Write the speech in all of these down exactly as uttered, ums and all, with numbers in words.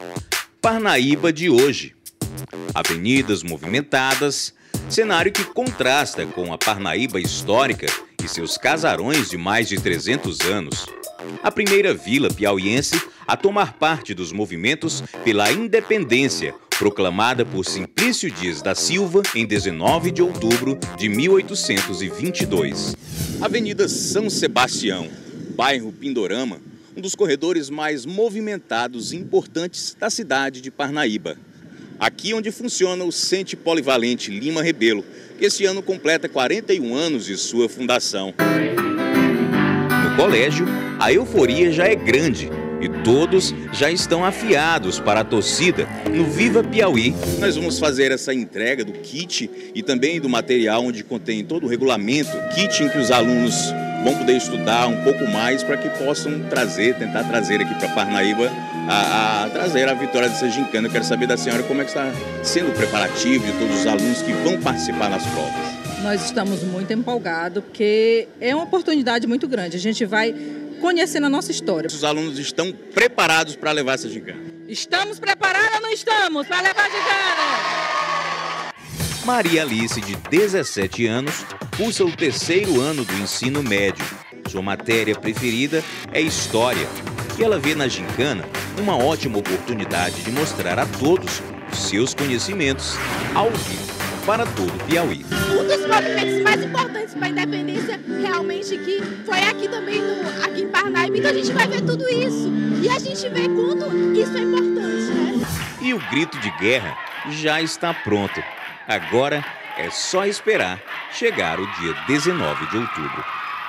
Parnaíba de hoje. Avenidas movimentadas, cenário que contrasta com a Parnaíba histórica e seus casarões de mais de trezentos anos. A primeira vila piauiense a tomar parte dos movimentos pela independência, proclamada por Simplício Dias da Silva em dezenove de outubro de mil oitocentos e vinte e dois. Avenida São Sebastião, bairro Pindorama, um dos corredores mais movimentados e importantes da cidade de Parnaíba. Aqui onde funciona o Centro Polivalente Lima Rebelo, que esse ano completa quarenta e um anos de sua fundação. No colégio, a euforia já é grande e todos já estão afiados para a torcida no Viva Piauí. Nós vamos fazer essa entrega do kit e também do material onde contém todo o regulamento, kit em que os alunos vão poder estudar um pouco mais para que possam trazer, tentar trazer aqui para Parnaíba, a, a trazer a vitória dessa gincana. Eu quero saber da senhora como é que está sendo o preparativo de todos os alunos que vão participar nas provas. Nós estamos muito empolgados porque é uma oportunidade muito grande. A gente vai conhecendo a nossa história. Os alunos estão preparados para levar essa gincana? Estamos preparados ou não estamos para levar a gincana? Maria Alice, de dezessete anos, cursa o terceiro ano do ensino médio. Sua matéria preferida é História. E ela vê na gincana uma ótima oportunidade de mostrar a todos os seus conhecimentos ao vivo para todo o Piauí. Um dos movimentos mais importantes para a independência realmente que foi aqui também, no, aqui em Parnaíba. Então a gente vai ver tudo isso e a gente vê quanto isso é importante, né? E o grito de guerra já está pronto. Agora é só esperar chegar o dia dezenove de outubro.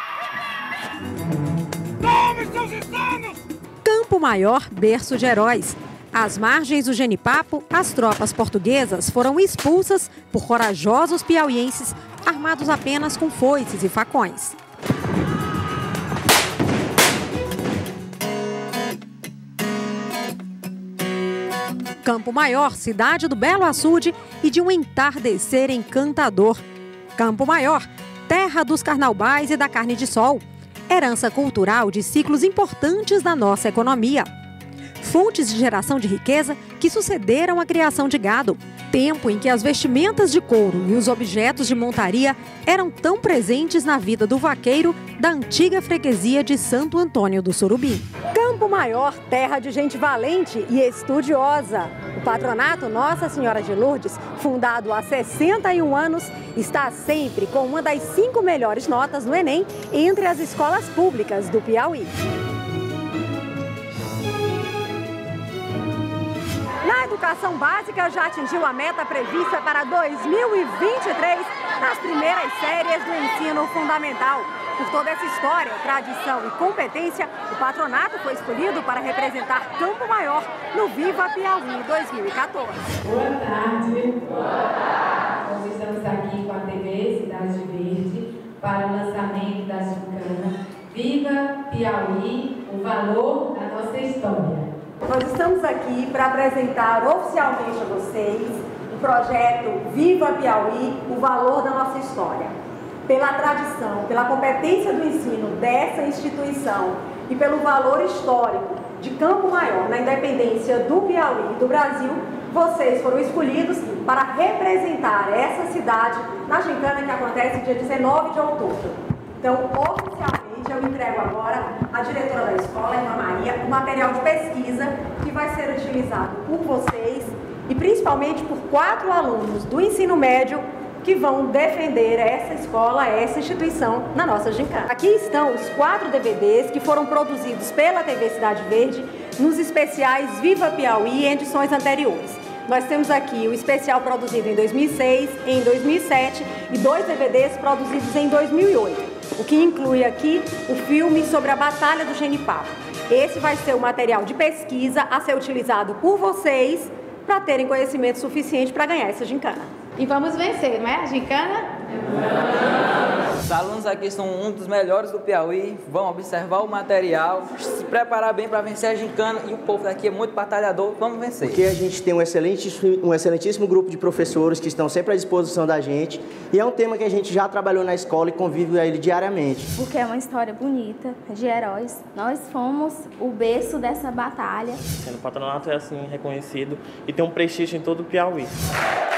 Tome seus insanos! Campo Maior, berço de heróis. Às margens do Genipapo, as tropas portuguesas foram expulsas por corajosos piauienses armados apenas com foices e facões. Campo Maior, cidade do belo açude e de um entardecer encantador. Campo Maior, terra dos carnaubais e da carne de sol. Herança cultural de ciclos importantes da nossa economia. Fontes de geração de riqueza que sucederam a criação de gado. Tempo em que as vestimentas de couro e os objetos de montaria eram tão presentes na vida do vaqueiro da antiga freguesia de Santo Antônio do Surubim. Campo Maior, terra de gente valente e estudiosa. O patronato Nossa Senhora de Lourdes, fundado há sessenta e um anos, está sempre com uma das cinco melhores notas no Enem entre as escolas públicas do Piauí. Na educação básica, já atingiu a meta prevista para dois mil e vinte e três nas primeiras séries do ensino fundamental. Por toda essa história, tradição e competência, o patronato foi escolhido para representar Campo Maior no Viva Piauí dois mil e quatorze. Boa tarde. Boa tarde. Nós estamos aqui com a T V Cidade Verde para o lançamento da gincana Viva Piauí, o valor da nossa história. Nós estamos aqui para apresentar oficialmente a vocês o projeto Viva Piauí, o valor da nossa história. Pela tradição, pela competência do ensino dessa instituição e pelo valor histórico de Campo Maior na independência do Piauí e do Brasil, vocês foram escolhidos para representar essa cidade na gincana que acontece dia dezenove de outubro. Então, oficialmente, eu entrego agora à diretora da escola, Irmã Maria, o material de pesquisa que vai ser utilizado por vocês e principalmente por quatro alunos do ensino médio que vão defender essa escola, essa instituição na nossa gincana. Aqui estão os quatro D V Ds que foram produzidos pela T V Cidade Verde nos especiais Viva Piauí em edições anteriores. Nós temos aqui o especial produzido em dois mil e seis, em dois mil e sete e dois D V Ds produzidos em dois mil e oito, o que inclui aqui o filme sobre a Batalha do Genipapo. Esse vai ser o material de pesquisa a ser utilizado por vocês para terem conhecimento suficiente para ganhar essa gincana. E vamos vencer, não é? A gincana? Os alunos aqui são um dos melhores do Piauí, vão observar o material, se preparar bem para vencer a gincana e o povo daqui é muito batalhador, vamos vencer. Porque a gente tem um, excelente, um excelentíssimo grupo de professores que estão sempre à disposição da gente e é um tema que a gente já trabalhou na escola e convive a ele diariamente. Porque é uma história bonita, de heróis. Nós fomos o berço dessa batalha. O patronato é assim reconhecido e tem um prestígio em todo o Piauí.